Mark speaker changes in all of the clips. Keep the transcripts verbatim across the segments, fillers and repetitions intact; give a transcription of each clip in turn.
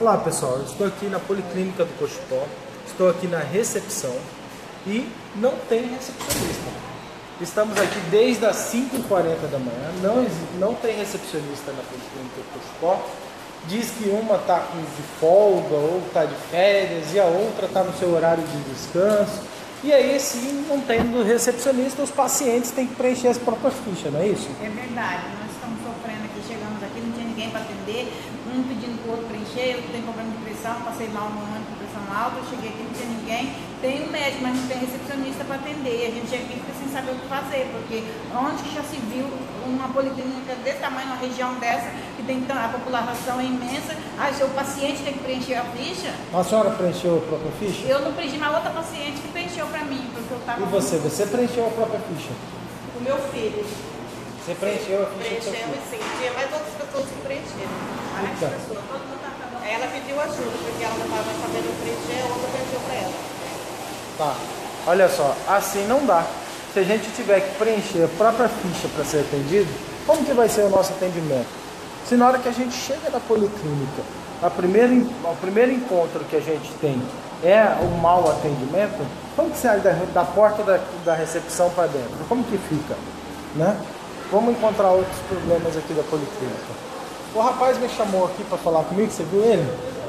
Speaker 1: Olá pessoal, eu estou aqui na Policlínica do Cochipó, estou aqui na recepção e não tem recepcionista. Estamos aqui desde as cinco e quarenta da manhã, não, não tem recepcionista na Policlínica do Cochipó. Diz que uma está de folga, ou está de férias, e a outra está no seu horário de descanso. E aí, sim, não tendo recepcionista, os pacientes têm que preencher as próprias fichas, não é isso?
Speaker 2: É verdade, nós estamos sofrendo aqui, chegamos aqui, não tinha ninguém para atender, um pedindo para o outro preencher, eu tenho problema de pressão, passei mal no ano com pressão alta, eu cheguei aqui, não tinha ninguém, tem um médico, mas não tem recepcionista para atender, a gente chega aqui fica sem saber o que fazer, porque onde que já se viu uma policlínica desse tamanho, uma região dessa, que tem a população é imensa, aí o seu paciente tem que preencher a ficha.
Speaker 1: A senhora preencheu a própria ficha?
Speaker 2: Eu não preenchi, mas outra paciente que preencheu para mim, porque eu estava...
Speaker 1: E você? Você preencheu a própria ficha?
Speaker 2: O meu filho.
Speaker 1: Você preencheu a ficha?
Speaker 3: Preenchemos sim, tinha mais outras pessoas que preencheram.
Speaker 1: Então.
Speaker 3: Ela pediu ajuda, porque ela não estava sabendo preencher, a outra preencheu para ela.
Speaker 1: Tá, olha só, assim não dá. Se a gente tiver que preencher a própria ficha para ser atendido, como que vai ser o nosso atendimento? Se na hora que a gente chega na policlínica, a primeira, o primeiro encontro que a gente tem é o mau atendimento, como que sai da, da porta da, da recepção para dentro? Como que fica? Né? Vamos encontrar outros problemas aqui da policlínica. O rapaz me chamou aqui para falar comigo, você viu ele?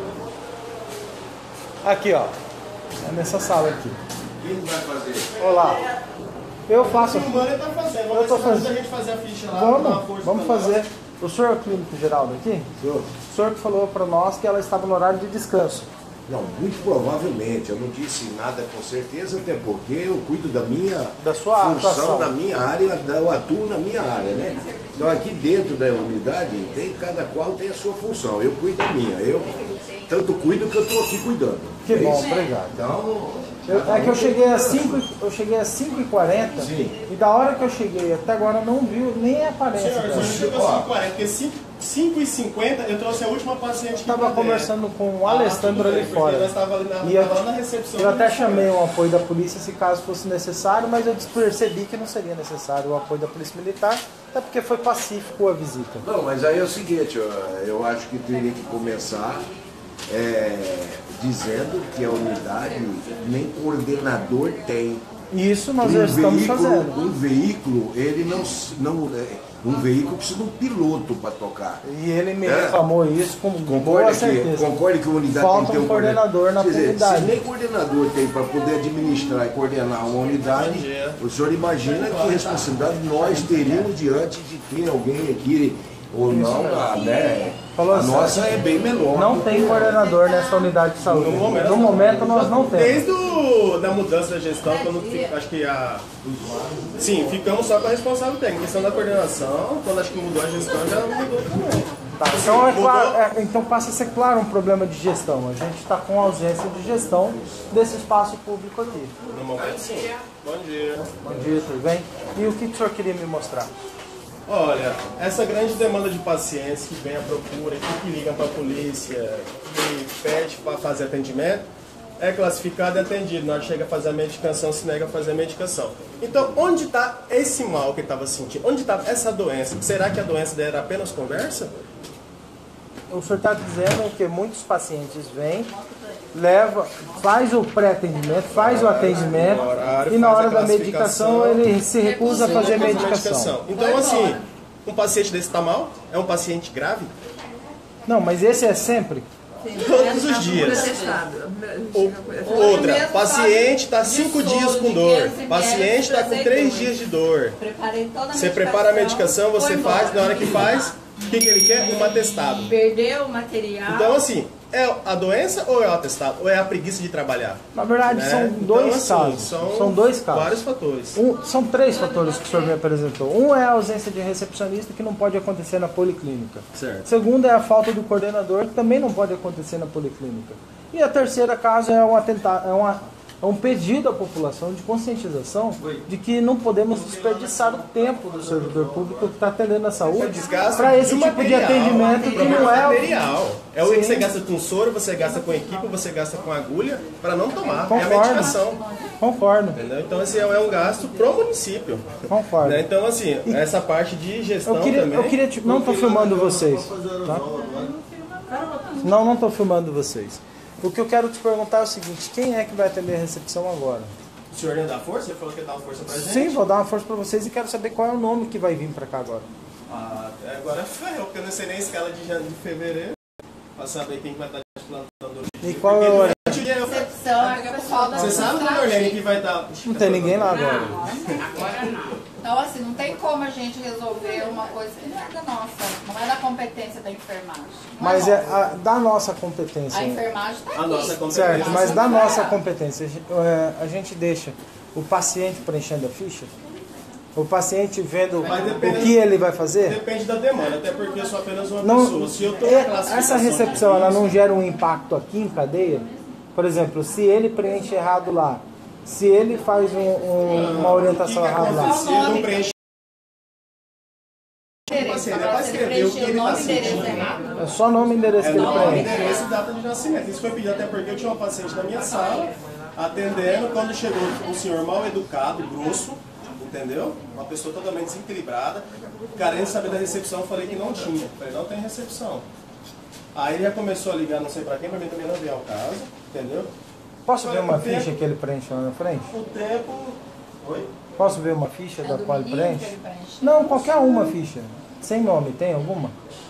Speaker 1: Aqui, ó. É nessa sala aqui.
Speaker 4: Quem vai fazer?
Speaker 1: Olá. Eu faço.
Speaker 5: O humano tá fazendo. Vamos
Speaker 1: Eu tô
Speaker 5: ver se ajuda
Speaker 1: fazendo.
Speaker 5: a gente fazer a ficha lá. dar uma
Speaker 1: Vamos,
Speaker 5: força
Speaker 1: vamos
Speaker 5: pra
Speaker 1: fazer.
Speaker 5: nós.
Speaker 1: O senhor é o clínico geral daqui?
Speaker 4: Senhor?
Speaker 1: O senhor que falou para nós que ela estava no horário de descanso.
Speaker 4: Não, muito provavelmente. Eu não disse nada com certeza, até porque eu cuido da minha
Speaker 1: Da sua
Speaker 4: função,
Speaker 1: atuação.
Speaker 4: da minha área, eu atuo na minha área, né? Então aqui dentro da unidade, tem, cada qual tem a sua função. Eu cuido da minha. Eu tanto cuido que eu estou aqui cuidando.
Speaker 1: Que
Speaker 4: É
Speaker 1: bom,
Speaker 4: isso?
Speaker 1: obrigado.
Speaker 4: Então.
Speaker 1: Eu, é que eu cheguei às cinco, eu cheguei às cinco e quarenta
Speaker 4: Sim.
Speaker 1: e da hora que eu cheguei até agora não viu nem a aparência
Speaker 5: Senhor,
Speaker 1: dela.
Speaker 5: você chegou às cinco e quarenta, porque cinco e cinquenta eu trouxe a última paciente
Speaker 1: Eu
Speaker 5: que
Speaker 1: estava conversando com o Alessandro ali fora.
Speaker 5: Nós estávamos ali na,
Speaker 1: E eu,
Speaker 5: tava lá na recepção.
Speaker 1: eu até chamei o apoio da polícia se caso fosse necessário, mas eu percebi que não seria necessário o apoio da polícia militar, até porque foi pacífico a visita.
Speaker 4: Não, mas aí é o seguinte, eu, eu acho que teria que começar é, dizendo que a unidade nem coordenador tem.
Speaker 1: Isso nós
Speaker 4: Um
Speaker 1: já estamos
Speaker 4: veículo,
Speaker 1: fazendo.
Speaker 4: um veículo, ele não, não é, um veículo precisa de um piloto para tocar.
Speaker 1: E ele me
Speaker 4: É.
Speaker 1: reclamou isso com boa
Speaker 4: Concorda que,
Speaker 1: certeza.
Speaker 4: concorda que a unidade
Speaker 1: Falta
Speaker 4: tem que ter
Speaker 1: um coordenador na
Speaker 4: Quer dizer,
Speaker 1: unidade.
Speaker 4: Se nem coordenador tem para poder administrar e coordenar uma unidade, o senhor imagina que responsabilidade nós teríamos diante de ter alguém aqui ou não, a, né?
Speaker 1: Falou
Speaker 4: A
Speaker 1: assim,
Speaker 4: nossa é bem menor.
Speaker 1: Não tem coordenador nessa unidade de saúde.
Speaker 5: No momento,
Speaker 1: No momento nós não temos.
Speaker 5: Desde o, da mudança da gestão, quando fi- acho que a. Sim, ficamos só com a responsável técnica. A questão da coordenação, quando acho que mudou a gestão, já mudou também.
Speaker 1: Tá, então, é claro, é- então passa a ser claro um problema de gestão. A gente está com ausência de gestão desse espaço público aqui.
Speaker 5: No momento, sim. Bom dia.
Speaker 1: Bom dia, tudo bem? E o que, que o senhor queria me mostrar?
Speaker 5: Olha, essa grande demanda de pacientes que vem à procura, que ligam para a polícia, que pede para fazer atendimento, é classificado e atendido. Na hora que chega a fazer a medicação, se nega a fazer a medicação. Então, onde está esse mal que estava sentindo? Onde está essa doença? Será que a doença era apenas conversa?
Speaker 1: O senhor está dizendo que muitos pacientes vêm, leva, faz o pré-atendimento, faz o atendimento
Speaker 5: horário,
Speaker 1: e na
Speaker 5: faz
Speaker 1: hora
Speaker 5: a
Speaker 1: da medicação
Speaker 5: classificação,
Speaker 1: ele se recusa a fazer
Speaker 5: Faz a
Speaker 1: medicação.
Speaker 5: Então, assim, um paciente desse está mal? É um paciente grave?
Speaker 1: Não, mas esse é sempre?
Speaker 5: Todos os dias. O- Outra, paciente está cinco dias com dor, paciente está com três dias de dor.
Speaker 3: Preparei toda a
Speaker 5: Você prepara a medicação, você faz, na hora que faz, o que, que ele quer? Um atestado.
Speaker 3: Perdeu o material.
Speaker 5: Então, assim, é a doença ou é o atestado? Ou é a preguiça de trabalhar?
Speaker 1: Na verdade,
Speaker 5: Né?
Speaker 1: são
Speaker 5: Então,
Speaker 1: dois
Speaker 5: assim,
Speaker 1: casos.
Speaker 5: São,
Speaker 1: São dois casos.
Speaker 5: vários fatores.
Speaker 1: Um- são três fatores que o senhor me apresentou. Um é a ausência de recepcionista, que não pode acontecer na policlínica.
Speaker 5: Certo.
Speaker 1: Segundo é a falta do coordenador, que também não pode acontecer na policlínica. E a terceira caso é um, atenta- é uma- é um pedido à população de conscientização de que não podemos desperdiçar o tempo do servidor público que está atendendo a saúde
Speaker 5: Desgaste
Speaker 1: para esse
Speaker 5: de
Speaker 1: tipo de
Speaker 5: material,
Speaker 1: atendimento que não é o...
Speaker 5: material. É o
Speaker 1: Sim.
Speaker 5: que você gasta com soro, você gasta com equipe, você gasta com agulha para não tomar. É a
Speaker 1: Concordo.
Speaker 5: medicação.
Speaker 1: Concordo,
Speaker 5: Entendeu? Então esse é um gasto pro município.
Speaker 1: concordo.
Speaker 5: Né? Então assim, essa parte de gestão
Speaker 1: Eu queria,
Speaker 5: também.
Speaker 1: eu queria te... Não estou filmando vocês, tá? Não, não estou filmando vocês. O que eu quero te perguntar é o seguinte, quem é que vai atender a recepção agora?
Speaker 5: O senhor ia dar força? Você falou que ia dar uma força pra gente?
Speaker 1: Sim, vou dar uma força para vocês e quero saber qual é o nome que vai vir para cá agora.
Speaker 5: Ah, agora ferrou, porque eu não sei nem a escala de janeiro de fevereiro. Pra saber quem vai estar plantando hoje.
Speaker 1: E qual é o horário?
Speaker 2: Recepção é o pessoal da
Speaker 5: Você sabe, dona Orlene, que vai estar...
Speaker 1: Não tem ninguém lá agora.
Speaker 6: Agora não.
Speaker 2: Então, assim, não tem como a gente resolver uma coisa que não é da nossa, não é da competência da enfermagem. Não
Speaker 1: Mas é
Speaker 2: nossa.
Speaker 1: a, da nossa competência.
Speaker 2: A enfermagem está aqui.
Speaker 5: A nossa competência.
Speaker 1: Certo, mas da nossa competência, a gente, é, a gente deixa o paciente preenchendo a ficha? O paciente vendo o que ele vai fazer?
Speaker 5: Depende da demanda, até porque eu sou apenas uma
Speaker 1: Não,
Speaker 5: pessoa. Se eu tô
Speaker 1: é-
Speaker 5: na classificação
Speaker 1: essa recepção
Speaker 5: de
Speaker 1: ela
Speaker 5: risco,
Speaker 1: não gera um impacto aqui em cadeia? Por exemplo, se ele preenche errado lá, se ele faz um- um- uma orientação
Speaker 5: o que que
Speaker 1: errada lá.
Speaker 5: aconteceu? Eu não preenchi.
Speaker 2: Endereço,
Speaker 5: Ele
Speaker 2: pra
Speaker 5: vai
Speaker 2: você
Speaker 5: escrever o que
Speaker 2: preencher
Speaker 5: ele
Speaker 2: o nome
Speaker 5: tá
Speaker 2: e endereço
Speaker 5: sentindo.
Speaker 2: errado.
Speaker 1: É só nome e endereço
Speaker 5: É
Speaker 1: que ele
Speaker 5: nome,
Speaker 1: preenche.
Speaker 5: endereço e data de nascimento. Isso foi pedido até porque eu tinha uma paciente na minha sala, atendendo, quando chegou um senhor mal educado, grosso, entendeu? Uma pessoa totalmente desequilibrada, carente de saber da recepção, eu falei que não tinha. Falei, não tem recepção. Aí ele já começou a ligar, não sei pra quem, pra mim também não veio ao caso, entendeu?
Speaker 1: Posso ver uma
Speaker 5: O tempo-
Speaker 1: ficha que ele preenche lá na frente?
Speaker 5: O tempo... Oi?
Speaker 1: Posso ver uma ficha
Speaker 2: É
Speaker 1: da
Speaker 2: do
Speaker 1: qual ele
Speaker 2: menino que
Speaker 1: preenche?
Speaker 2: ele preenche.
Speaker 1: Não, qualquer uma ficha. Sem nome, tem alguma?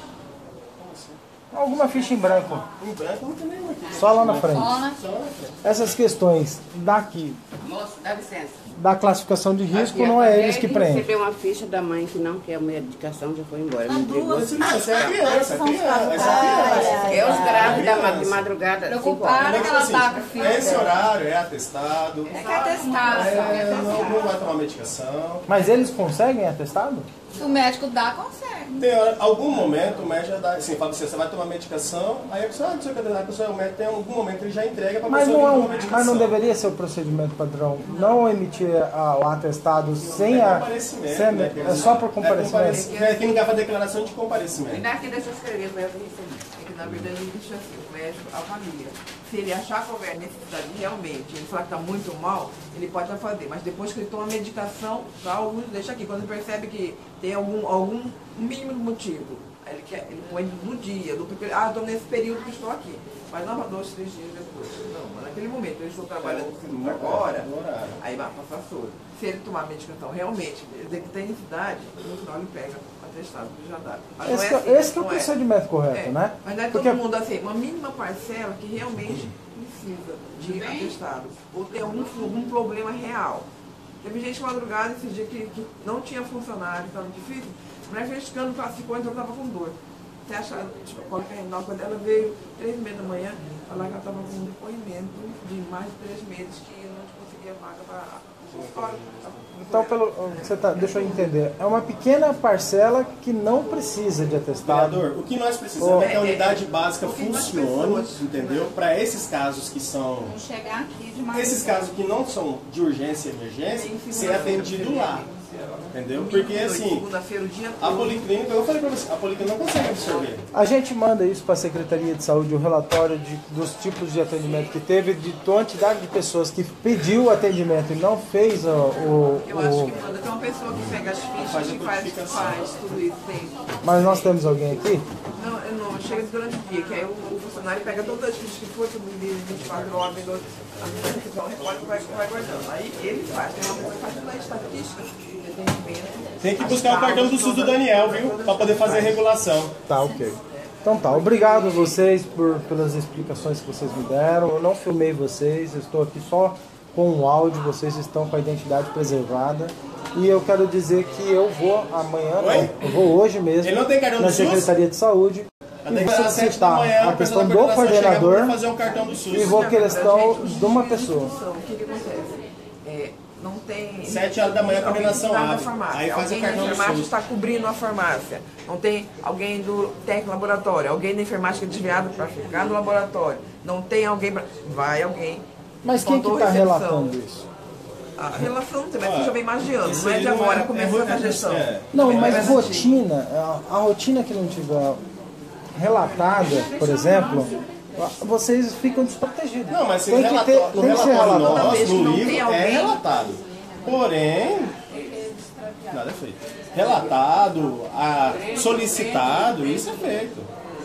Speaker 1: Alguma ficha em branco.
Speaker 5: Em branco não tem nenhuma aqui.
Speaker 1: Só lá na frente.
Speaker 2: Só, né?
Speaker 5: Só na frente.
Speaker 1: Essas questões daqui,
Speaker 6: Moço, dá licença.
Speaker 1: da classificação de risco,
Speaker 6: Aqui,
Speaker 1: não é
Speaker 6: acabei
Speaker 1: eles que
Speaker 6: de
Speaker 1: preenchem.
Speaker 6: receber uma ficha da mãe que não quer a medicação, já foi embora. Me entregou.
Speaker 5: Mas não, você é criança, é criança, essa é criança.
Speaker 6: Eu os grávidos da de madrugada, cinco
Speaker 2: Preocupada
Speaker 6: horas.
Speaker 2: que ela tá com o filho.
Speaker 5: É esse horário, é atestado.
Speaker 2: É que é testado.
Speaker 5: É, não, não vai tomar medicação.
Speaker 1: Mas eles conseguem atestado?
Speaker 2: Se o médico dá, consegue.
Speaker 5: Tem hora, algum momento o médico já dá, assim, fala assim, você vai tomar medicação, aí a pessoa, ah, não sei o que, a pessoa, o médico tem algum momento ele já entrega para a
Speaker 1: Mas
Speaker 5: pessoa
Speaker 1: não, é
Speaker 5: vir
Speaker 1: um-
Speaker 5: tomar medicação.
Speaker 1: mas não deveria ser o procedimento padrão. Não emitir a- o atestado sem
Speaker 5: é
Speaker 1: a.
Speaker 5: comparecimento,
Speaker 1: sem-
Speaker 5: né,
Speaker 1: é só por
Speaker 5: É
Speaker 1: comparecimento.
Speaker 5: comparecimento. É quem não quer fazer declaração de comparecimento.
Speaker 7: E daqui deixa eu escrever para ela receber. É que na verdade ele deixa assim, o médico avalia. Se ele achar que houver necessidade realmente, ele falar que está muito mal, ele pode até fazer. Mas depois que ele toma a medicação, já alguns deixa aqui. Quando ele percebe que tem algum, algum mínimo motivo, aí ele, quer, ele põe no dia, no, ah, estou nesse período que estou aqui. Mas não para dois, três dias depois. Não, mas naquele momento, eu estou trabalhando agora,
Speaker 5: No horário.
Speaker 7: aí vai passar soro. Se ele tomar a medicação realmente, dizer que tem necessidade, no final ele pega o atestado que já dá. Mas não
Speaker 1: Esse,
Speaker 7: é
Speaker 1: que-
Speaker 7: assim,
Speaker 1: esse que é o
Speaker 7: não
Speaker 1: procedimento correto,
Speaker 7: é.
Speaker 1: né?
Speaker 7: Mas não é
Speaker 1: Porque
Speaker 7: todo mundo assim, uma mínima parcela que realmente precisa de atestado. Ou tem algum, algum problema real. Teve gente madrugada esse dia que, que não tinha funcionário, estava difícil, mas investigando, classificou, então estava com dor. Você acha, tipo, coloca aí, quando ela veio três e meia da manhã, falar que ela estava com um depoimento de mais de três meses que não conseguia vaga para fora.
Speaker 1: Então, pelo, você tá, deixa eu entender. É uma pequena parcela que não precisa de atestado.
Speaker 5: Vereador, o que nós precisamos
Speaker 1: Oh.
Speaker 5: é que a unidade básica
Speaker 7: Porque nós
Speaker 5: funcione,
Speaker 7: pessoas-
Speaker 5: entendeu? Para esses casos que são...
Speaker 2: Vamos chegar aqui de madrugada.
Speaker 5: Esses casos que não são de urgência e emergência,
Speaker 7: Tem
Speaker 5: ser atendido lá. Entendeu? Porque assim,
Speaker 7: Segunda-feira, o dia
Speaker 5: a
Speaker 7: todo.
Speaker 5: policlínica, eu falei pra você, a policlínica não consegue absorver.
Speaker 1: A gente manda isso para a Secretaria de Saúde, o relatório de, dos tipos de atendimento que teve, de quantidade de pessoas que pediu o atendimento e não fez o... o-
Speaker 7: Eu acho
Speaker 1: o-
Speaker 7: que quando tem uma pessoa que pega as fichas
Speaker 5: Faz a
Speaker 7: e faz,
Speaker 5: codificação.
Speaker 7: faz tudo isso, tem.
Speaker 1: Mas nós temos alguém aqui?
Speaker 7: Não, eu não, chega durante o dia, que aí o, o funcionário pega todas as fichas que for, tudo de vinte e quatro horas, vem do- a recepção, repórter vai, vai guardando. Aí ele faz, tem uma pessoa que faz toda a estatística de atendimento.
Speaker 5: Tem que buscar o cartão do SUS do Daniel, viu? Pra poder fazer a regulação.
Speaker 1: Tá, ok. Então tá, obrigado a vocês por, pelas explicações que vocês me deram. Eu não filmei vocês, eu estou aqui só com o áudio, vocês estão com a identidade preservada. E eu quero dizer que eu vou amanhã,
Speaker 5: Oi?
Speaker 1: não, eu vou hoje mesmo,
Speaker 5: Ele não tem cartão
Speaker 1: na
Speaker 5: do SUS?
Speaker 1: Secretaria de Saúde, e
Speaker 5: Até que
Speaker 1: vou
Speaker 5: às sete da
Speaker 1: solicitar
Speaker 5: manhã,
Speaker 1: a questão do
Speaker 5: coordenação chega pra
Speaker 1: coordenador
Speaker 5: poder fazer um cartão do SUS.
Speaker 1: e vou questão
Speaker 7: Gente,
Speaker 1: de uma
Speaker 7: os
Speaker 1: pessoa.
Speaker 7: discussão, O que, que acontece? É, não tem.
Speaker 5: Sete horas da manhã, a
Speaker 7: alguém
Speaker 5: coordenação
Speaker 7: está na
Speaker 5: abre.
Speaker 7: farmácia,
Speaker 5: Aí faz o
Speaker 7: alguém da
Speaker 5: cartão do
Speaker 7: enfermagem
Speaker 5: SUS.
Speaker 7: está cobrindo a farmácia. Não tem alguém do técnico laboratório, alguém da enfermagem que é desviado para ficar no laboratório. Não tem alguém pra... Vai alguém.
Speaker 1: Mas quem que
Speaker 7: Faltou
Speaker 1: está
Speaker 7: recepção.
Speaker 1: relatando isso?
Speaker 7: A relação também,
Speaker 5: Olha,
Speaker 7: você já vem mais de anos,
Speaker 5: isso
Speaker 7: não é
Speaker 5: aí
Speaker 7: de
Speaker 5: não
Speaker 7: agora,
Speaker 5: é-
Speaker 7: começou
Speaker 5: é-
Speaker 7: essa gestão.
Speaker 5: é.
Speaker 1: Não,
Speaker 7: Vem
Speaker 1: mas
Speaker 7: mais
Speaker 1: rotina, a, a rotina que não tiver relatada, por exemplo, vocês ficam desprotegidos.
Speaker 5: Não, mas se
Speaker 1: tem
Speaker 5: no
Speaker 1: que ter,
Speaker 5: relatório, no
Speaker 1: tem que ser
Speaker 5: relatório
Speaker 1: relatado.
Speaker 5: nosso,
Speaker 7: vez que
Speaker 5: no
Speaker 7: não tem
Speaker 5: livro, é
Speaker 7: alguém-
Speaker 5: relatado. Porém, nada é feito. Relatado, a, solicitado, isso é feito.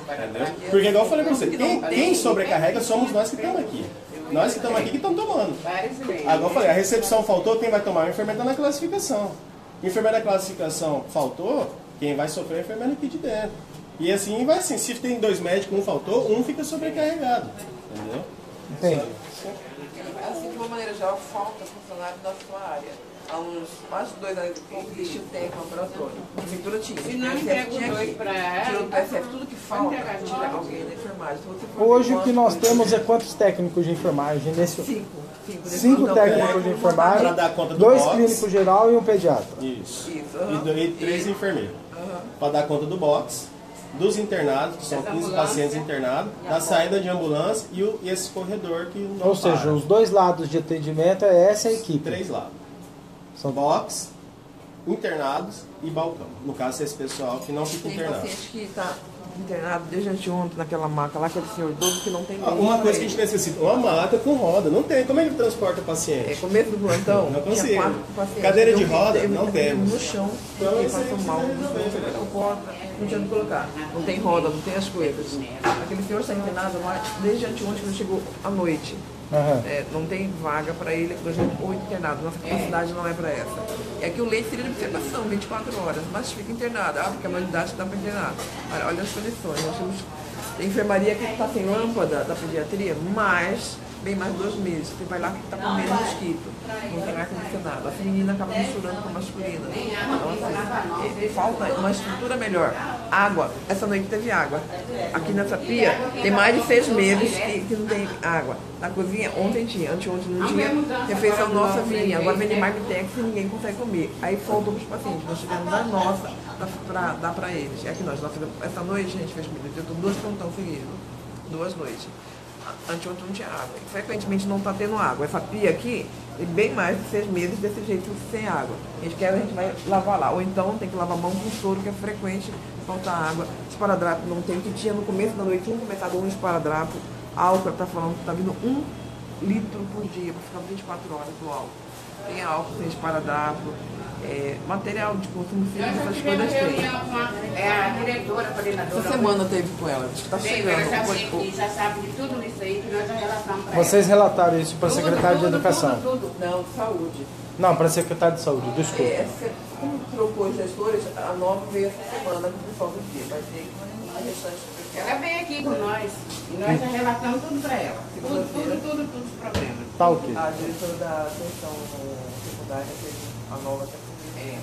Speaker 5: Entendeu? Porque igual eu falei pra você, quem, quem sobrecarrega somos nós que estamos aqui. Nós que estamos aqui que estamos tomando. Agora eu falei, a recepção faltou, quem vai tomar? O enfermeiro está na classificação. O enfermeiro da classificação faltou, quem vai sofrer é o enfermeiro aqui de dentro. E assim vai assim, se tem dois médicos, um faltou, um fica sobrecarregado. Entendeu?
Speaker 1: Entendi.
Speaker 7: Assim, de uma maneira geral, falta funcionário da sua área. Há uns mais de dois anos que existe o técnico laboratório. A prefeitura tinha.
Speaker 6: Se não entrega os dois para ela,
Speaker 7: tirou do P S F tudo que falta, tira alguém da enfermagem. Se você for
Speaker 1: Hoje
Speaker 7: ver
Speaker 1: o que nós temos é quantos técnicos de enfermagem nesse
Speaker 7: Cinco. Cinco,
Speaker 1: Cinco
Speaker 7: Não,
Speaker 1: técnicos de
Speaker 5: Para
Speaker 1: enfermagem,
Speaker 5: dar conta do
Speaker 1: dois
Speaker 5: box.
Speaker 1: clínicos geral e um pediatra.
Speaker 5: Isso.
Speaker 7: Isso,
Speaker 5: E,
Speaker 7: aham.
Speaker 5: do- e três
Speaker 7: E-
Speaker 5: enfermeiros.
Speaker 7: Aham.
Speaker 5: Para dar conta do box, dos internados, que são quinze pacientes internados, da saída de ambulância e, o, e esse corredor que não
Speaker 1: Ou seja,
Speaker 5: para.
Speaker 1: os dois lados de atendimento é essa a equipe.
Speaker 5: Três lados.
Speaker 1: São
Speaker 5: Box, internados e balcão. No caso, esse pessoal que não fica
Speaker 7: Tem
Speaker 5: internado.
Speaker 7: paciente que está internado desde anteontem naquela maca lá, aquele senhor idoso que não tem
Speaker 5: Ah,
Speaker 7: leite
Speaker 5: uma
Speaker 7: pra
Speaker 5: coisa que a
Speaker 7: ele.
Speaker 5: gente necessita, uma maca com roda. Não tem. Como é que transporta o
Speaker 7: É,
Speaker 5: paciente?
Speaker 7: começo do plantão,
Speaker 5: Não
Speaker 7: tinha
Speaker 5: consigo.
Speaker 7: quatro pacientes.
Speaker 5: Cadeira de
Speaker 7: Eu-
Speaker 5: roda?
Speaker 7: eu-
Speaker 5: Não
Speaker 7: eu-
Speaker 5: temos.
Speaker 7: No chão,
Speaker 5: Então,
Speaker 7: porque
Speaker 5: isso aí
Speaker 7: passou
Speaker 5: precisa
Speaker 7: mal,
Speaker 5: resolver.
Speaker 7: não porta, não tinha onde colocar. Não tem roda, não tem as coisas. Aquele senhor está internado lá desde anteontem que ele chegou à noite.
Speaker 1: Aham.
Speaker 7: É, não tem vaga para ele, por exemplo, oito internados. Nossa capacidade não é para essa. É que o leite seria de observação, vinte e quatro horas, mas fica internado. Ah, porque a maioridade está para internar. Olha, olha as condições. Nós temos a enfermaria que está sem lâmpada da pediatria, mas bem mais dois meses. Você vai lá que está comendo mosquito, não tem ar-condicionado. A feminina acaba misturando com a masculina. Então, assim, é, falta uma estrutura melhor. Água, essa noite teve água. Aqui nessa pia tem mais de seis meses que, que não tem água. Na cozinha, ontem tinha, anteontem não tinha. Refeição nossa vinha, agora vem de Marmitex e ninguém consegue comer. Aí faltou para os pacientes, nós tivemos a nossa para dar para eles. É que nós, nós fizemos, essa noite a gente fez comida, eu tô duas plantão seguidas, duas noites. Anteontem não tinha água. E, frequentemente não está tendo água. Essa pia aqui, é bem mais de seis meses desse jeito sem água. A gente quer, a gente vai lavar lá. Ou então tem que lavar a mão com soro, que é frequente faltar água. Esparadrapo não tem, que tinha no começo da noite, tinha começado um esparadrapo. Álcool, está falando que está vindo um litro por dia, para ficar vinte e quatro horas do álcool. Tem álcool, tem esparadrapo, é, material de consumo simples, essas coisas tem.
Speaker 6: É a diretora, a coordenadora.
Speaker 7: Essa semana teve com ela, diz que está
Speaker 6: Bem,
Speaker 7: chegando.
Speaker 6: ela já,
Speaker 7: Foi-
Speaker 6: tem que- já sabe de tudo isso aí que nós já relatamos para
Speaker 1: Vocês relataram isso para a
Speaker 6: Tudo,
Speaker 1: secretária de
Speaker 6: tudo,
Speaker 1: Educação?
Speaker 6: Tudo, tudo.
Speaker 7: Não, de saúde.
Speaker 1: Não, para a secretária de Saúde, desculpa.
Speaker 7: É, se- como trocou os gestores, a nova veio essa semana com o pessoal do dia. Vai ter a restante.
Speaker 6: Ela vem aqui com nós e nós já relatamos tudo para ela. Tudo, tudo, tudo, tudo os problemas.
Speaker 1: Tá ok.
Speaker 7: A diretora da atenção secundária fez a nova
Speaker 6: É.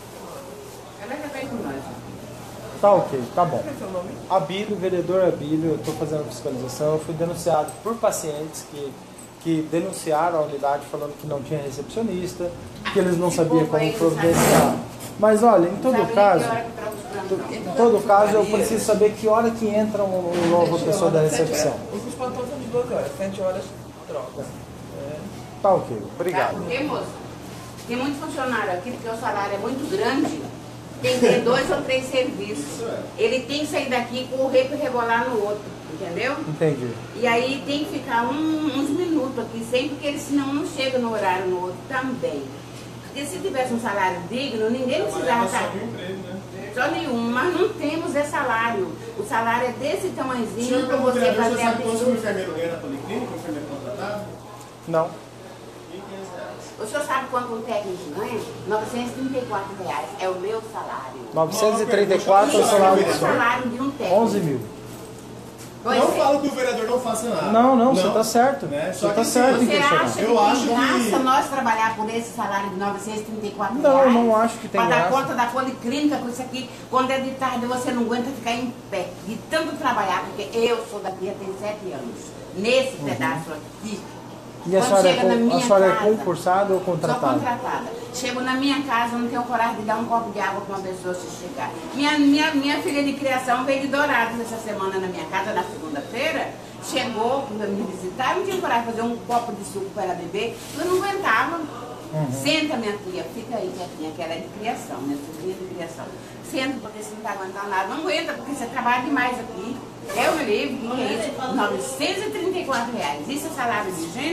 Speaker 6: Ela já vem com nós.
Speaker 1: Tá ok, tá bom.
Speaker 7: Qual é o seu nome?
Speaker 1: Abílio, vereador Abílio, eu estou fazendo fiscalização, eu fui denunciado por pacientes que, que denunciaram a unidade falando que não tinha recepcionista, que eles não sabiam como providenciar. Mas olha, em todo
Speaker 6: Sabe
Speaker 1: caso,
Speaker 6: que hora que troca os plantões?
Speaker 1: em todo caso eu preciso saber que hora que entra um, um novo pessoa da recepção.
Speaker 7: Os plantões são de duas horas, sete horas troca.
Speaker 1: Tá ok,
Speaker 6: Sabe
Speaker 1: obrigado.
Speaker 6: por quê, moço? Tem muito funcionário aqui, porque o salário é muito grande. Tem que ter dois ou três serviços. Ele tem que sair daqui e correr para rebolar no outro, entendeu?
Speaker 1: Entendi.
Speaker 6: E aí tem que ficar um- uns minutos aqui sempre, porque ele senão não chega no horário no outro também. Porque se tivesse um salário digno, ninguém precisava estar. Só nenhum, mas não temos esse salário. O salário é desse tamanhozinho para você fazer a
Speaker 5: quanto o
Speaker 6: pesquisa.
Speaker 5: enfermeiro ganha na policlínica, o enfermeiro contratado?
Speaker 1: Não.
Speaker 6: O senhor sabe quanto um técnico ganha? novecentos e trinta e quatro reais. É o meu salário.
Speaker 1: novecentos e trinta e quatro é o salário
Speaker 6: É
Speaker 1: do
Speaker 6: o
Speaker 1: senhor.
Speaker 6: salário de um técnico.
Speaker 1: onze mil.
Speaker 6: Pois
Speaker 5: Não
Speaker 6: é.
Speaker 5: falo que o vereador não faça nada.
Speaker 1: Não, não, você tá certo.
Speaker 5: Né?
Speaker 1: Você
Speaker 5: Só
Speaker 1: tá
Speaker 5: que
Speaker 1: certo em
Speaker 6: Você
Speaker 1: questionar.
Speaker 6: acha
Speaker 5: Eu
Speaker 6: que
Speaker 5: acho
Speaker 6: tem graça
Speaker 5: que-
Speaker 6: nós trabalhar por esse salário de novecentos e trinta e quatro
Speaker 1: Não,
Speaker 6: reais?
Speaker 1: não acho que tem
Speaker 6: Para dar
Speaker 1: graça.
Speaker 6: conta da policlínica com isso aqui, quando é de tarde você não aguenta ficar em pé, de tanto trabalhar, porque eu sou daqui há tem sete anos, nesse pedaço aqui.
Speaker 1: E a
Speaker 6: Quando
Speaker 1: senhora, é,
Speaker 6: chega na
Speaker 1: con- a
Speaker 6: minha
Speaker 1: senhora é
Speaker 6: casa,
Speaker 1: concursada ou
Speaker 6: Sou
Speaker 1: contratada?
Speaker 6: contratada. Chego na minha casa, não tenho coragem de dar um copo de água para uma pessoa se chegar. Minha, minha, minha filha de criação veio de Dourados essa semana na minha casa, na segunda-feira. Chegou para me visitar, eu não tinha coragem de fazer um copo de suco para ela beber. Eu não aguentava.
Speaker 1: Uhum.
Speaker 6: Senta, minha filha, fica aí quietinha, que ela é de criação, minha sobrinha de criação. Senta, porque você não está aguentando nada. Não aguenta, porque você trabalha demais aqui. Eu me livro, o que é isso? novecentos e trinta e quatro reais. Isso é salário de gente?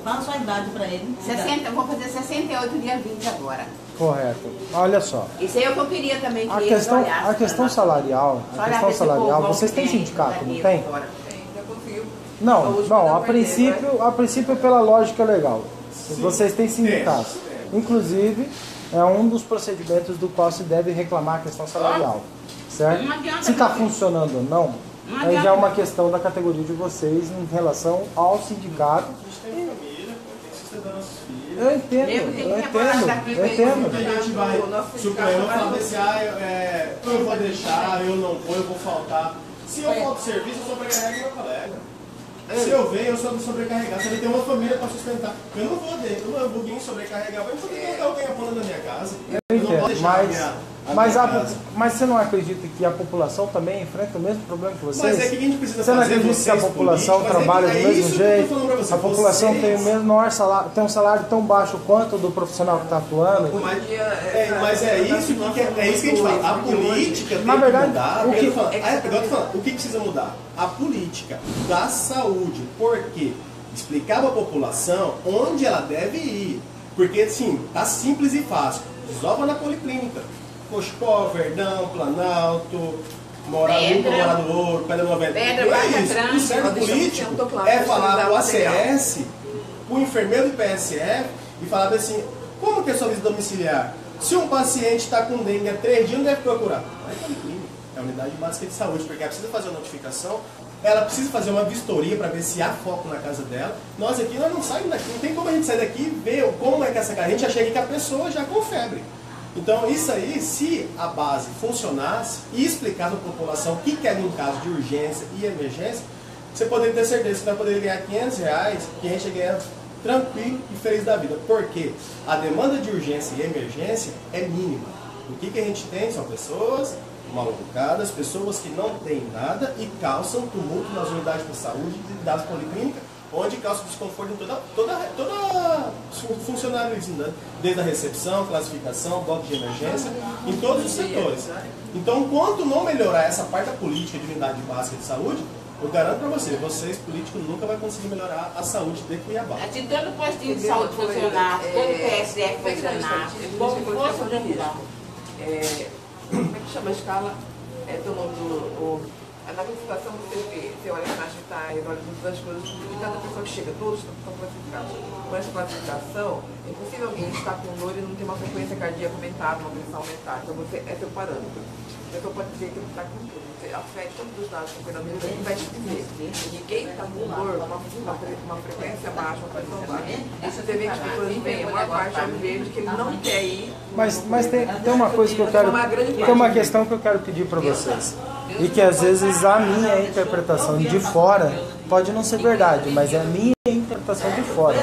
Speaker 2: Fala a sua idade para ele.
Speaker 6: sessenta, eu vou fazer sessenta e oito dia vinte agora.
Speaker 1: Correto. Olha só.
Speaker 6: Isso aí é o que eu queria também que
Speaker 1: A
Speaker 6: eles
Speaker 1: questão,
Speaker 6: olhassem
Speaker 1: a questão
Speaker 6: pra nós.
Speaker 1: salarial, a
Speaker 6: Só olhar
Speaker 1: questão
Speaker 6: esse
Speaker 1: salarial,
Speaker 6: povão
Speaker 1: vocês
Speaker 6: que
Speaker 1: têm
Speaker 6: tem
Speaker 1: sindicato, não
Speaker 6: daqui
Speaker 1: tem?
Speaker 6: fora.
Speaker 7: Tem, já conseguiu. A
Speaker 1: Não,
Speaker 7: última
Speaker 1: não,
Speaker 7: já
Speaker 1: a
Speaker 7: vai ter,
Speaker 1: princípio, a princípio pela lógica legal. Vocês têm sindicato. Inclusive, é um dos procedimentos do qual se deve reclamar a questão salarial. Certo?
Speaker 6: Não adianta
Speaker 1: Se está
Speaker 6: não.
Speaker 1: funcionando ou não,
Speaker 6: Não
Speaker 1: aí já é
Speaker 6: adianta
Speaker 1: uma
Speaker 6: não.
Speaker 1: questão da categoria de vocês em relação ao sindicato.
Speaker 5: A gente tem família, tem que sustentar nossos filhos.
Speaker 1: Eu entendo,
Speaker 6: Nego tem que
Speaker 1: eu
Speaker 6: reparar
Speaker 1: entendo,
Speaker 6: daqui,
Speaker 1: eu
Speaker 6: vem
Speaker 1: entendo.
Speaker 5: A gente vai, supõe, eu vou falar assim, ah, eu, é, eu vou deixar, eu não vou, eu vou faltar. Se eu falto serviço, eu sobrecarrego meu colega. Se eu venho, eu sou sobrecarregado. Se ele tem uma família para sustentar, eu não vou dentro, eu vou vir sobrecarregar, eu vou ter que colocar alguém a ponta da minha casa.
Speaker 1: Eu
Speaker 5: Eu não vou
Speaker 1: entendo,
Speaker 5: deixar a
Speaker 1: mas,
Speaker 5: minha, a
Speaker 1: mas,
Speaker 5: minha
Speaker 1: a-
Speaker 5: casa.
Speaker 1: mas você não acredita que a população também enfrenta o mesmo problema que vocês?
Speaker 5: Mas é que a gente precisa
Speaker 1: Você não
Speaker 5: fazer
Speaker 1: acredita que a
Speaker 5: vocês
Speaker 1: população
Speaker 5: políticos, mas
Speaker 1: trabalha
Speaker 5: é que-
Speaker 1: do
Speaker 5: é
Speaker 1: mesmo
Speaker 5: isso que eu tô
Speaker 1: jeito?
Speaker 5: falando pra você,
Speaker 1: A população
Speaker 5: vocês-
Speaker 1: tem o mesmo maior salário, tem um salário tão baixo quanto o do profissional que está atuando?
Speaker 5: Mas
Speaker 7: Hoje em dia,
Speaker 5: é, mas é isso que, que é, é isso que a gente fala. A política tem
Speaker 1: Na verdade,
Speaker 5: que mudar.
Speaker 1: o
Speaker 5: O
Speaker 1: que-
Speaker 5: que, eu tô falando, é, igual eu tô falando, o que precisa mudar? A política da saúde. Por quê? Explicar para a população onde ela deve ir. Porque assim, tá simples e fácil. Desova na policlínica. Cochipó, Verdão, Planalto, Morado um,
Speaker 6: Pedra.
Speaker 5: Morado Ouro, Pedra noventa.
Speaker 6: Pedra,
Speaker 5: E é
Speaker 6: Barra
Speaker 5: isso.
Speaker 6: Grande.
Speaker 5: O certo
Speaker 7: Ó, deixa eu-
Speaker 5: político
Speaker 7: eu tô claro,
Speaker 5: é
Speaker 7: deixa eu
Speaker 5: falar
Speaker 7: dar
Speaker 5: para o
Speaker 7: o
Speaker 5: A C
Speaker 7: material.
Speaker 5: S, o enfermeiro do P S F, e falar assim, como que é sua visita domiciliar? Se um paciente está com dengue há três dias, não deve procurar. Vai para a clínica, é a unidade básica de saúde, porque ela precisa fazer uma notificação, ela precisa fazer uma vistoria para ver se há foco na casa dela. Nós aqui, nós não saímos daqui, não tem como a gente sair daqui e ver como é que essa casa, a gente já chega aqui com a pessoa já com febre. Então, isso aí, se a base funcionasse e explicasse à população o que que é em caso de urgência e emergência, você poderia ter certeza que vai poder ganhar quinhentos reais, que a gente ganha tranquilo e feliz da vida. Porque a demanda de urgência e emergência é mínima. O que que a gente tem são pessoas mal educadas, pessoas que não têm nada e causam tumulto nas unidades de saúde e das policlínicas, onde causa desconforto em toda, toda, toda funcionalismo, né? Desde a recepção, classificação, bloco de emergência, em todos os setores. Então, enquanto não melhorar essa parte da política de unidade básica de saúde, eu garanto para vocês, vocês políticos nunca vão conseguir melhorar a saúde de Cuiabá.
Speaker 6: Se todo postinho de saúde funcionar, todo P S F funcionar, o povo fosse mudar.
Speaker 7: É, como é que chama a escala? É teu nome do. O, a na classificação você vê, você olha as vitais, olha todas as coisas, e cada pessoa que chega, todos estão classificados. Com essa classificação, é impossível alguém estar com dor e não ter uma frequência cardíaca aumentada, uma pressão aumentada. Então você é seu parâmetro. A pessoa pode dizer que não está com dor. Você afeta todos os dados do cuidamento e vai te dizer que quem está com dor, uma, uma, uma frequência baixa, uma pressão baixa. Isso você vê que as pessoas vêm, a maior parte é um verde que ele não quer ir.
Speaker 1: Mas, mas tem, tem uma coisa que eu quero. Tem uma questão que eu quero pedir para vocês. E que às vezes a minha interpretação de fora pode não ser verdade, mas é a minha interpretação de fora.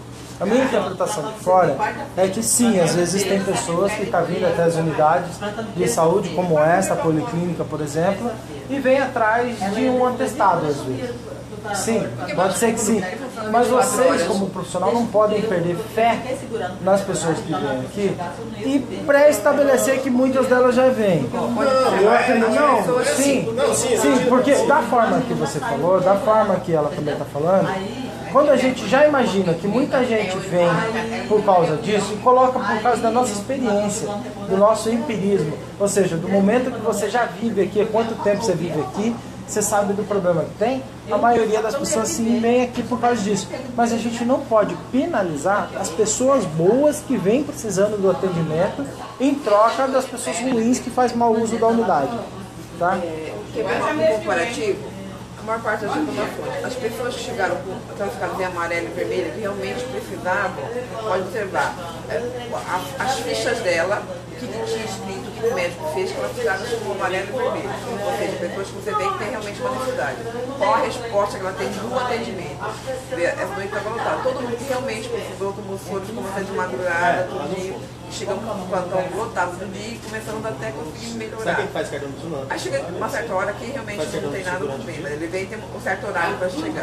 Speaker 1: A minha interpretação de fora é que sim, às vezes tem pessoas que estão vindo até as unidades de saúde, como esta, a policlínica, por exemplo, e vem atrás de um atestado, às vezes. Sim, pode ser que sim. Mas vocês, como profissional, não podem perder fé nas pessoas que vêm aqui e pré-estabelecer que muitas delas já vêm. Eu acredito, não, sim, sim, porque da forma que você falou, da forma que ela também está falando, quando a gente já imagina que muita gente vem por causa disso e coloca por causa da nossa experiência, do nosso empirismo, ou seja, do momento que você já vive aqui, quanto tempo você vive aqui, você sabe do problema que tem, a maioria das pessoas sim vem aqui por causa disso. Mas a gente não pode penalizar as pessoas boas que vêm precisando do atendimento em troca das pessoas ruins que fazem mau uso da unidade. Tá?
Speaker 7: Que é um comparativo, a maior parte das informações, as pessoas que chegaram com classificadas em amarelo e vermelho, que realmente precisavam, pode observar, é, a, as fichas dela, o que, que tinha escrito, o que o médico fez, classificadas como amarelo e vermelho. Ou seja, pessoas que você vê que tem realmente uma necessidade. Qual a resposta que ela tem no atendimento? Essa noite estava lotada. Todo mundo que realmente precisou, tomou soro de conversa de madrugada, tudinho. Chegamos com o plantão lotado do dia e começamos até a conseguir melhorar.
Speaker 5: Sabe quem faz cartão do Tsunami?
Speaker 7: Aí chega uma certa hora que realmente não tem nada no bem, mas ele vem e tem um certo horário para chegar.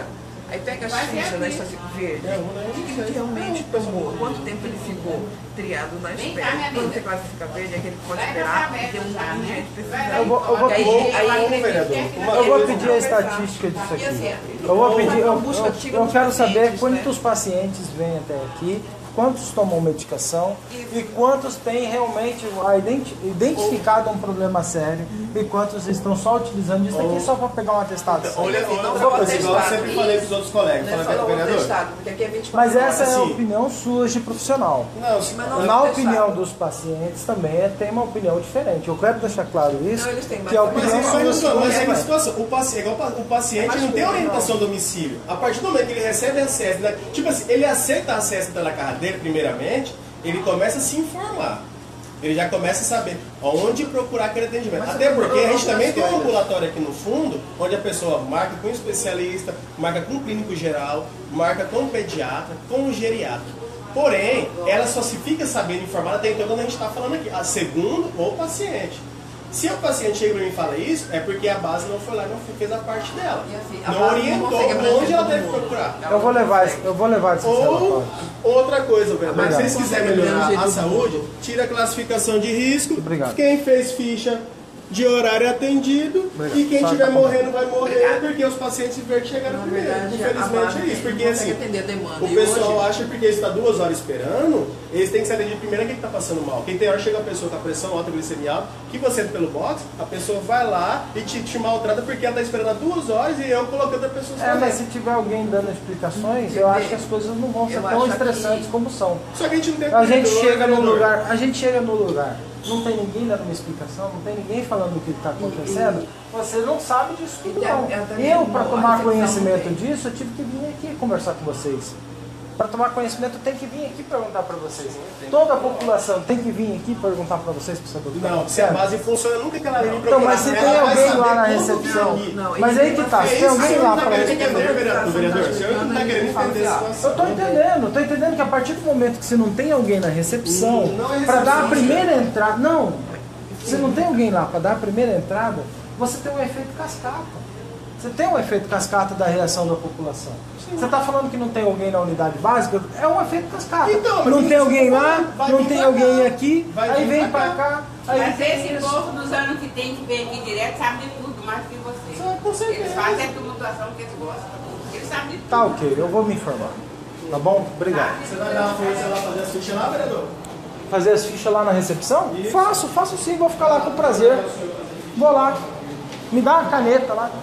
Speaker 7: Aí pega as fichas da estação verde, o que que ele realmente tomou, quanto tempo ele ficou triado na espera. Quando você classifica verde, é que ele pode esperar e ter um urgente precisar.
Speaker 1: Eu vou, eu vou
Speaker 7: Aí,
Speaker 1: pedir,
Speaker 7: aí, aí,
Speaker 5: vereador, uma
Speaker 1: eu vou
Speaker 5: coisa-
Speaker 1: pedir a estatística disso
Speaker 7: E assim,
Speaker 1: aqui. Eu vou pedir, eu,
Speaker 7: busca
Speaker 1: eu,
Speaker 7: ativa
Speaker 1: eu
Speaker 7: dos
Speaker 1: quero saber
Speaker 7: pacientes,
Speaker 1: quantos
Speaker 7: né?
Speaker 1: pacientes vêm até aqui, quantos tomam medicação e quantos têm realmente a identi- identificado um problema sério e quantos estão só utilizando isso aqui só para pegar um atestado.
Speaker 5: Olha,
Speaker 7: Assim,
Speaker 5: olha
Speaker 7: não
Speaker 5: uma
Speaker 7: só o
Speaker 5: coisa, igual eu
Speaker 7: atestado.
Speaker 5: sempre falei para os outros colegas,
Speaker 7: Não é
Speaker 5: fala
Speaker 7: só o
Speaker 5: vereador.
Speaker 7: atestado, porque aqui é vinte e quatro
Speaker 1: Mas essa é a
Speaker 5: Assim.
Speaker 1: opinião sua de profissional.
Speaker 5: Não, se-
Speaker 7: Mas não-
Speaker 1: Na
Speaker 7: atestado.
Speaker 1: opinião dos pacientes também é- tem uma opinião diferente. Eu quero deixar claro isso,
Speaker 7: Não, eles têm,
Speaker 1: que a
Speaker 7: mas-
Speaker 5: Mas,
Speaker 1: opinião
Speaker 5: isso,
Speaker 1: sua
Speaker 5: mas, mas é que
Speaker 1: é
Speaker 5: situação, o paciente, igual o paciente
Speaker 7: É mais
Speaker 5: não tem
Speaker 7: curto,
Speaker 5: orientação do domicílio. A partir do momento que ele recebe acesso, né, tipo assim, ele aceita acesso pela casa dele, primeiramente, ele começa a se informar. Ele já começa a saber onde procurar aquele atendimento.
Speaker 7: Mas
Speaker 5: Até
Speaker 7: você
Speaker 5: porque a gente
Speaker 7: procurou
Speaker 5: também tem um
Speaker 7: outras
Speaker 5: ambulatório aqui no fundo, onde a pessoa marca com um especialista, marca com um clínico geral, marca com um pediatra, com um geriatra. Porém, ela só se fica sabendo informada até então quando a gente está falando aqui, a segundo o paciente. Se o paciente chega para mim e fala isso, é porque a base não foi lá e não fez a parte dela.
Speaker 7: E assim, a
Speaker 5: Não
Speaker 7: base não
Speaker 5: orientou
Speaker 7: consegue abranger
Speaker 5: onde ela
Speaker 7: todo
Speaker 5: deve
Speaker 7: mundo.
Speaker 5: procurar.
Speaker 1: Eu vou levar, esse- eu vou levar esses
Speaker 5: Ou
Speaker 1: relatórios.
Speaker 5: outra coisa, velho. Mas se vocês
Speaker 7: Obrigado.
Speaker 5: quiserem melhorar a
Speaker 7: Obrigado.
Speaker 5: saúde, tira a classificação de risco.
Speaker 1: Obrigado.
Speaker 5: Quem fez ficha de horário atendido
Speaker 1: Obrigado.
Speaker 5: e quem
Speaker 1: Só
Speaker 5: estiver
Speaker 1: tá
Speaker 5: morrendo vai morrer
Speaker 7: Obrigado.
Speaker 5: porque os pacientes verdes chegaram
Speaker 7: Na
Speaker 5: primeiro.
Speaker 7: verdade, a
Speaker 5: Infelizmente
Speaker 7: base
Speaker 5: é isso. Porque
Speaker 7: não
Speaker 5: assim,
Speaker 7: consegue atender a demanda.
Speaker 5: o
Speaker 7: E
Speaker 5: pessoal
Speaker 7: hoje-
Speaker 5: acha que porque está duas horas esperando, eles têm que ser atendidos primeiro a quem está passando mal. Quem tem hora chega a pessoa com a pressão alta, glicemia alta, que você entra pelo box, a pessoa vai lá e te, te maltrata porque ela está esperando há duas horas e eu colocando a pessoa
Speaker 1: É, mas
Speaker 5: sozinha.
Speaker 1: se tiver alguém dando explicações, eu acho que as coisas não vão ser
Speaker 7: Eu
Speaker 1: tão
Speaker 7: acho
Speaker 1: estressantes
Speaker 7: que-
Speaker 1: como são.
Speaker 5: Só que a gente não tem
Speaker 1: A gente
Speaker 5: corredor,
Speaker 1: chega no
Speaker 5: vereador.
Speaker 1: lugar, a gente chega no lugar, não tem ninguém dando uma explicação, não tem ninguém falando o que está acontecendo, você não sabe disso tudo
Speaker 7: E
Speaker 1: não.
Speaker 7: até- até
Speaker 1: Eu,
Speaker 7: mesmo
Speaker 1: para
Speaker 7: a
Speaker 1: tomar
Speaker 7: recepção
Speaker 1: conhecimento
Speaker 7: não tem.
Speaker 1: disso, eu tive que vir aqui conversar com vocês. Para tomar conhecimento, eu tenho que vir aqui perguntar para vocês. Toda a população tem que vir aqui perguntar para vocês para saber o que está
Speaker 5: Não, se a
Speaker 1: acontecendo.
Speaker 5: base funciona, nunca que ela vem
Speaker 1: Então,
Speaker 5: procurar.
Speaker 1: mas se
Speaker 5: Ela
Speaker 1: tem
Speaker 5: vai
Speaker 1: alguém
Speaker 5: saber
Speaker 1: lá na
Speaker 5: tudo
Speaker 1: recepção,
Speaker 5: aqui.
Speaker 7: Não,
Speaker 1: mas aí que tá, se tem
Speaker 5: É
Speaker 1: alguém
Speaker 5: isso,
Speaker 1: lá
Speaker 5: não tá
Speaker 1: para
Speaker 5: querendo entender, vereador, vereador. O senhor não tá querendo entender essa
Speaker 1: Eu
Speaker 5: situação.
Speaker 1: tô entendendo, tô entendendo que a partir do momento que você não tem alguém na recepção
Speaker 5: Não é
Speaker 1: para dar a
Speaker 5: recepção,
Speaker 1: primeira entrada, não, você não tem alguém lá para dar a primeira entrada, você tem um efeito cascata. Você tem um efeito cascata da reação da população. Você está falando que não tem alguém na unidade básica, é um efeito cascata.
Speaker 5: Então, mas
Speaker 1: não
Speaker 5: quem
Speaker 1: tem
Speaker 5: que
Speaker 1: alguém
Speaker 5: você
Speaker 1: lá,
Speaker 5: vai- vai
Speaker 1: não
Speaker 5: vir
Speaker 1: tem
Speaker 5: pra
Speaker 1: alguém
Speaker 5: cá.
Speaker 1: aqui,
Speaker 5: Vai
Speaker 1: aí
Speaker 5: vir
Speaker 1: vem
Speaker 5: pra
Speaker 1: para
Speaker 5: cá.
Speaker 1: cá, aí
Speaker 6: Mas
Speaker 1: tem
Speaker 6: esse
Speaker 1: isso.
Speaker 6: povo dos anos que tem que vir aqui direto sabe de tudo, mais do que você.
Speaker 5: Sabe, com certeza.
Speaker 6: Eles fazem a tumultuação que eles gostam. Eles sabem de tudo.
Speaker 1: Tá ok, eu vou me informar. Tá bom? Obrigado.
Speaker 5: Você vai dar uma força lá fazer as fichas lá, vereador?
Speaker 1: Fazer as fichas lá na recepção? Faço, faço sim, vou ficar lá com prazer. Vou lá. Me dá uma caneta lá.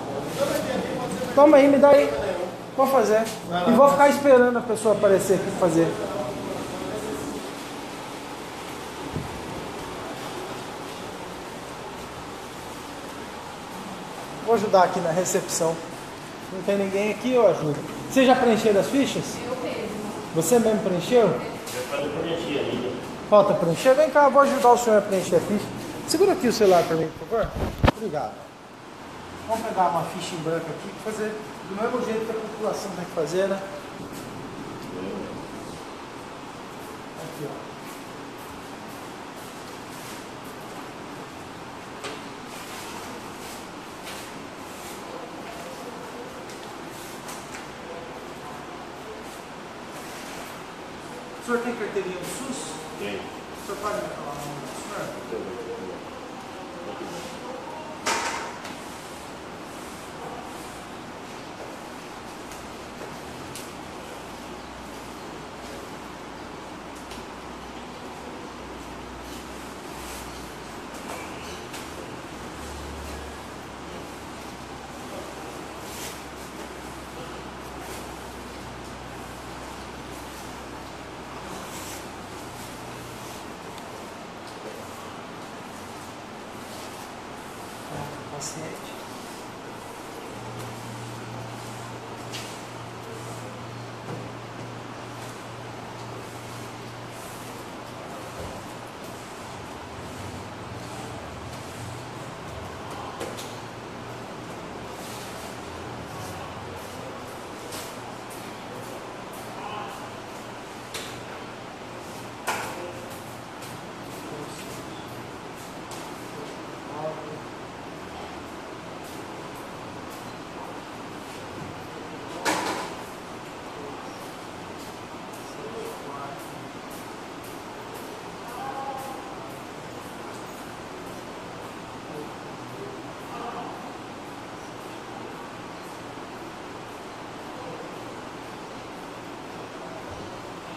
Speaker 1: Toma aí, me dá aí. Vou fazer. E vou ficar esperando a pessoa aparecer aqui pra fazer. Vou ajudar aqui na recepção. Não tem ninguém aqui, eu ajudo. Você já preencheu as fichas? Eu mesmo. Você mesmo preencheu? Falta preencher? Vem cá, eu vou ajudar o senhor a preencher a ficha. Segura aqui o celular para mim, por favor. Obrigado. Vamos pegar uma ficha em branco aqui e fazer do mesmo jeito que a população tem que fazer, né? Aqui, ó. O senhor tem carteirinha do SUS? Tem. O senhor pode me falar o nome do senhor? Paciente.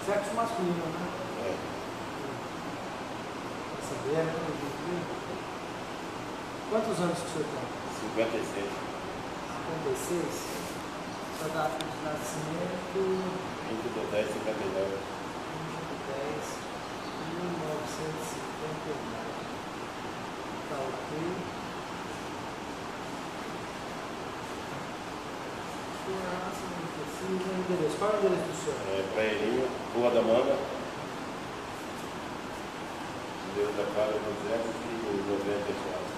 Speaker 1: Sexo masculino, né?
Speaker 8: É.
Speaker 1: Saber, né? Quantos anos que o senhor tem?
Speaker 8: cinquenta e seis.
Speaker 1: cinquenta e seis? Sua data de nascimento?
Speaker 8: vinte de dez de cinquenta e nove.
Speaker 1: vinte de dez de mil novecentos e cinquenta e nove. Tá ok. Endereço. Qual é o endereço do senhor?
Speaker 8: É, Praeirinho, Rua da Manga. Deus da Cara, duzentos e noventa e quatro.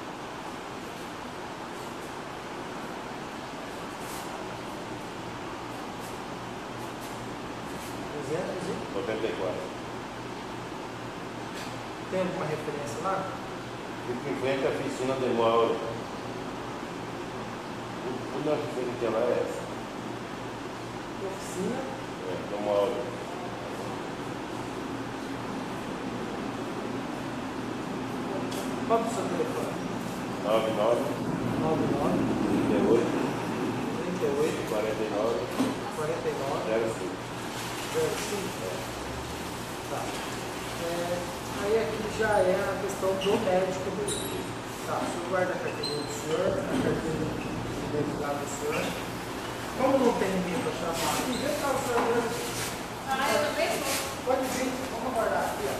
Speaker 1: duzentos e
Speaker 8: noventa e quatro.
Speaker 1: Tem alguma referência lá?
Speaker 8: Fico em frente à piscina de Mauro. O nosso referente lá é essa.
Speaker 1: Oficina?
Speaker 8: É, do Mauro.
Speaker 1: Qual é o seu telefone?
Speaker 8: nove nove,
Speaker 1: nove nove,
Speaker 8: trinta e oito,
Speaker 1: trinta e oito,
Speaker 8: quarenta e nove,
Speaker 1: quarenta e nove,
Speaker 8: zero cinco.
Speaker 1: zero cinco. Tá. É, aí aqui já é a questão do médico mesmo. Tá, o senhor guarda a carteirinha do senhor, a carteirinha de identidade do senhor. Como não tem ninguém para chamar aqui, vem cá o senhor mesmo.
Speaker 2: Ah, eu também vou.
Speaker 1: Pode vir, vamos guardar aqui, ó.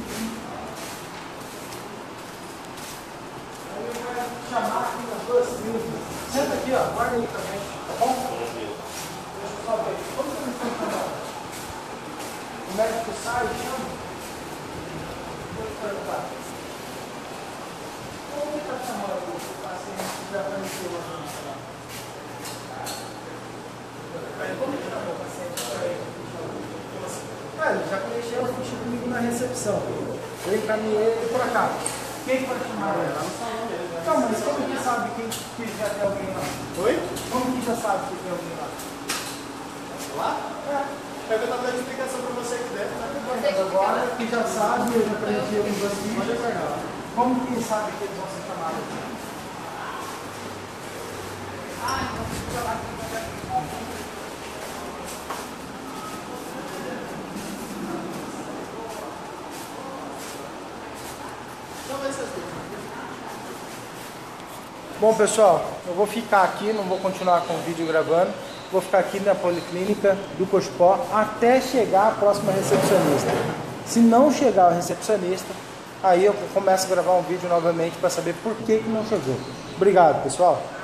Speaker 1: Aí ele vai chamar aqui nas duas filas. Senta aqui, ó, guarda aí também, tá bom? Deixa eu só ver. Como que eles estão chamando? O médico sai e chama? Vou te perguntar. Como que está chamando o paciente que já apareceu lá no celular? Como que chamou o paciente? Ah, ele já preencheu a ficha comigo na recepção. Eu encaminhei ele para cá. Quem vai chamar ele? Lá no salão dele. Não, mas como que sabe quem, que já tem alguém lá?
Speaker 5: Oi?
Speaker 1: Como que já sabe que tem alguém lá?
Speaker 5: Lá? É. É que eu tava dando explicação pra você aqui dentro, né?
Speaker 1: Mas agora que já sabe, eu já preenchi as duas fichas. Como que sabe que eles vão ser chamados?
Speaker 2: Ah, então fica lá aqui.
Speaker 1: Bom, pessoal, eu vou ficar aqui, não vou continuar com o vídeo gravando. Vou ficar aqui na Policlínica do Cochipó até chegar a próxima recepcionista. Se não chegar a recepcionista, aí eu começo a gravar um vídeo novamente para saber por que que não chegou. Obrigado, pessoal.